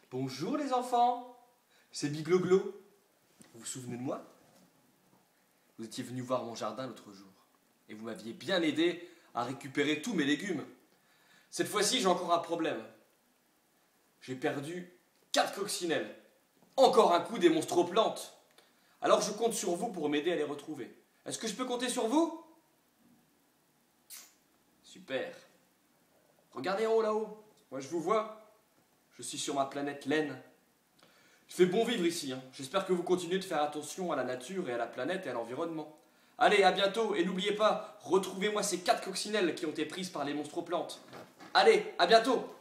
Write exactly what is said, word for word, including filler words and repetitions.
Bonjour les enfants, c'est Bigloglo. Vous vous souvenez de moi? Vous étiez venu voir mon jardin l'autre jour et vous m'aviez bien aidé à récupérer tous mes légumes. Cette fois-ci, j'ai encore un problème. J'ai perdu quatre coccinelles. Encore un coup des monstroplantes. Alors je compte sur vous pour m'aider à les retrouver. Est-ce que je peux compter sur vous? Super. Regardez en haut là-haut. Moi je vous vois. Je suis sur ma planète laine. Il fait bon vivre ici. Hein. J'espère que vous continuez de faire attention à la nature et à la planète et à l'environnement. Allez, à bientôt. Et n'oubliez pas, retrouvez-moi ces quatre coccinelles qui ont été prises par les monstroplantes. Allez, à bientôt.